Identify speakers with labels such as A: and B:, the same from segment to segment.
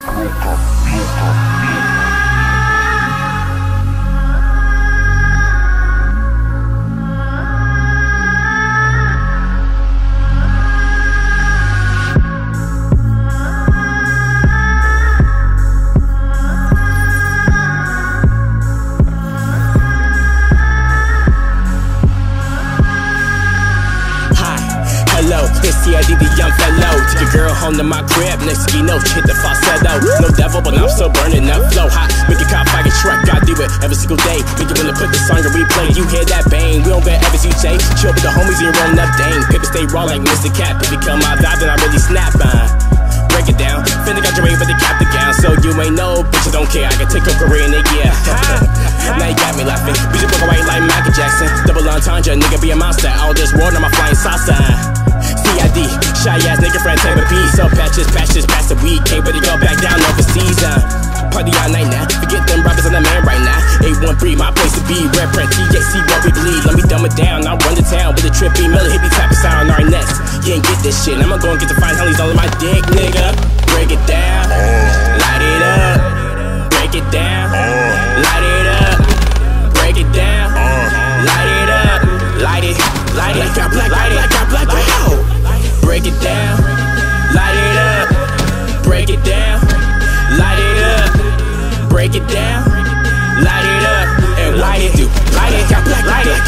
A: CID, the young fellow. Take your girl home to my crib, next key note, hit the falsetto. No devil, but I'm still burning up flow hot. Make a cop fire truck, I do it every single day. Make it when to put the song in replay. You hear that bang, we don't get ever CJ. Chill with the homies and roll up, dang. Paper stay raw like Mr. Cat. If you come my vibe, then I really snap on. Break it down, finna got your way, but they cap the gown. So you ain't no bitches don't care. I can take your career in a year. Now you got me laughing. Bitch, broke away like Michael Jackson. Double entendre, nigga be a monster. All this world, I'm a flying saucer. CID, shy ass nigga friend, type of beat. So patches, pass the weed. Can't really go back down overseas. Party all night now. Forget them rappers on the man right now. 813, my place to be. Red print, THC, what we believe. Let me dumb it down. I run the town with a trippy melody, hippie type of sound. Our next, you ain't get this shit. I'ma go and get the fine honeys all in my dick, nigga. Break it down, light it up. Break it down, light it up. Break it down, light it up. Light it, light it, light it. Break it down, light it up. Break it down, light it up. Break it down, light it up. And light it, light it, light it,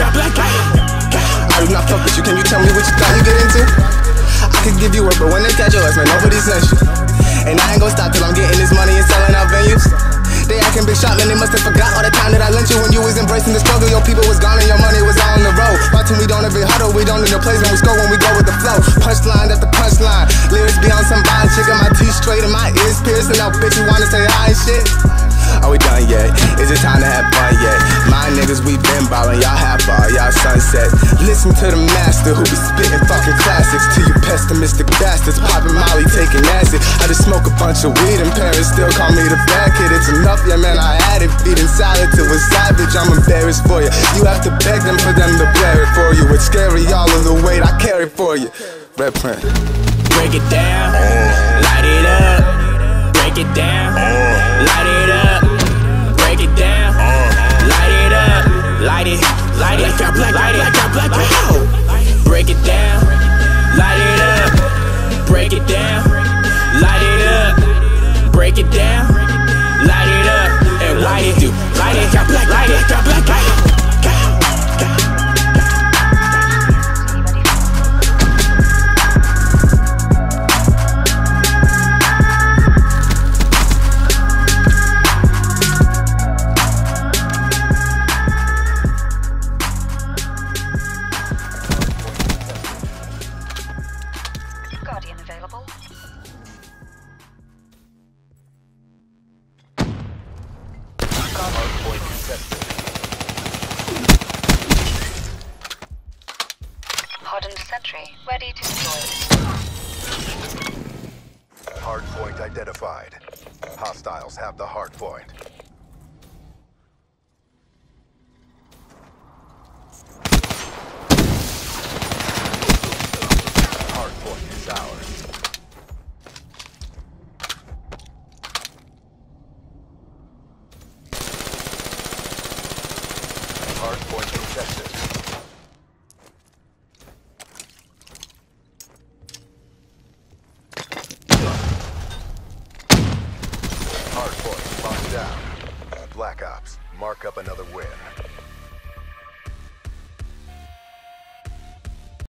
B: I do not fuck with you, can you tell me what you thought you get into? I could give you work, but when they catch your ass, man, nobody sent you. And I ain't gon' stop till I'm getting this money and selling out venues. They acting big shot, man, they must have forgot all the time that I lent you when you was embracing the struggle. Your people was gone and your money was all on the road. Watching we don't ever huddle, we don't need no plays when we score, when we go with the flow. Punchline after punchline, lyrics be on some bond chick and my teeth straight and my ears piercing. Now bitch, you wanna say hi and shit? Are we done yet? Is it time to have fun yet? My niggas, we been ballin', y'all half ball, y'all sunset. Listen to the master who be spittin' fucking classics. To you pessimistic bastards, poppin' molly, taking acid. I just smoke a bunch of weed and parents still call me the bad kid. It's enough, yeah man, I had it. Feeding salad to a savage, I'm embarrassed for you. You have to beg them for them to blare it for you. It's scary, all of the weight I carry for you. Red print.
A: Break it down, light it up. Break it down, light it up. Break it down, light it up. Light it, light it, light it. Break it down, light it up. Break it down, light it up. Break it down, light it up. And light it, light it, light it.
C: Guardian available.
D: Hardpoint contested.
C: Hardened sentry ready to deploy.
D: Hardpoint identified. Hostiles have the hardpoint. Hardpoint is ours. Hardpoint contested. Hardpoint locked down. Black Ops, mark up another win.